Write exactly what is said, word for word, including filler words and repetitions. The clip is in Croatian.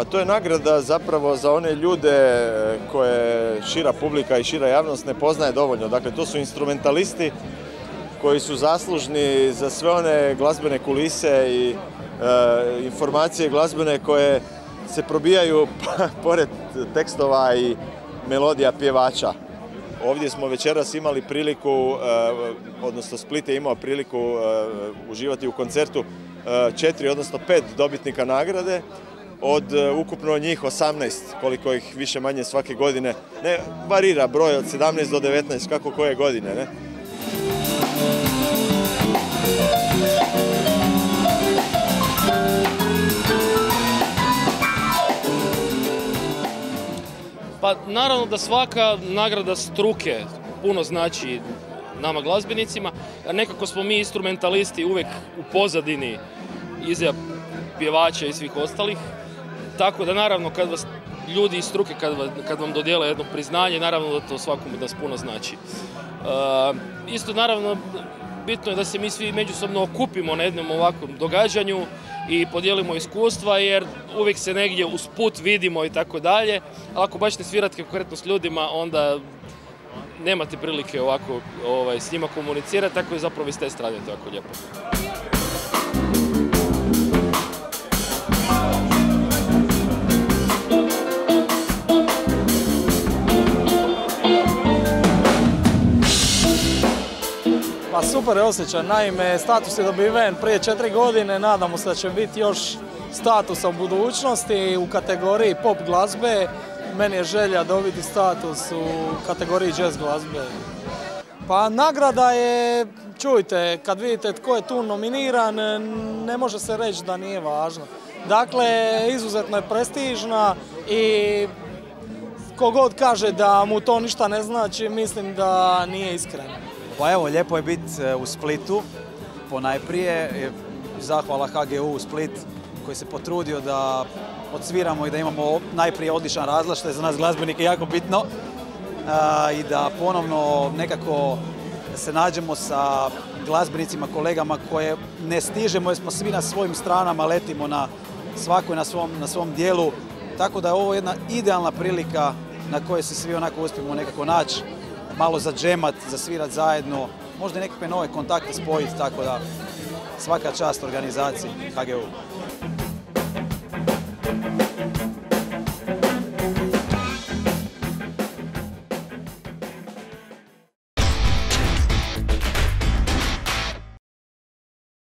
Pa to je nagrada zapravo za one ljude koje šira publika i šira javnost ne poznaje dovoljno. Dakle, to su instrumentalisti koji su zaslužni za sve one glazbene kulise i e, informacije glazbene koje se probijaju pored tekstova i melodija pjevača. Ovdje smo večeras imali priliku, e, odnosno Split je imao priliku e, uživati u koncertu e, četiri, odnosno pet dobitnika nagrade. Od ukupno njih osamnaest, koliko ih više manje svake godine, ne, varira broj od sedamnaest do devetnaest, kako koje godine, ne? Pa naravno da svaka nagrada struke puno znači nama glazbenicima, nekako smo mi instrumentalisti uvijek u pozadini iza pjevača i svih ostalih. Tako da naravno kad vas ljudi iz struke kad, kad vam dodijele jedno priznanje, naravno da to svakome da puno znači. E, isto naravno bitno je da se mi svi međusobno okupimo na jednom ovakvom događanju i podijelimo iskustva, jer uvijek se negdje usput vidimo i tako dalje, ali ako baš ne svirate konkretno s ljudima, onda nemate prilike ovako ovaj, s njima komunicirati, tako i zapravo iz te strane to jako lijepo. Pa super je osjećaj, naime status je dobiven prije četiri godine, nadamo se da će biti još statusa u budućnosti u kategoriji pop glazbe. Meni je želja dobiti status u kategoriji jazz glazbe. Pa nagrada je, čujte, kad vidite tko je tu nominiran, ne može se reći da nije važno. Dakle, izuzetno je prestižna i kogod kaže da mu to ništa ne znači, mislim da nije iskren. Pa evo, lijepo je biti u Splitu, ponajprije. Zahvala ha ge u u Split koji se potrudio da odsviramo i da imamo najprije odličan razgled, što je za nas glazbenike jako bitno. I da ponovno nekako se nađemo sa glazbenicima, kolegama koje ne stižemo jer smo svi na svojim stranama, letimo na svakoj na svom, na svom dijelu. Tako da je ovo jedna idealna prilika na kojoj se svi onako uspijemo nekako naći, malo za džemat, za svirat zajedno, možda i nekakve nove kontakte spojiti, tako da svaka čast organizaciji ha ge u.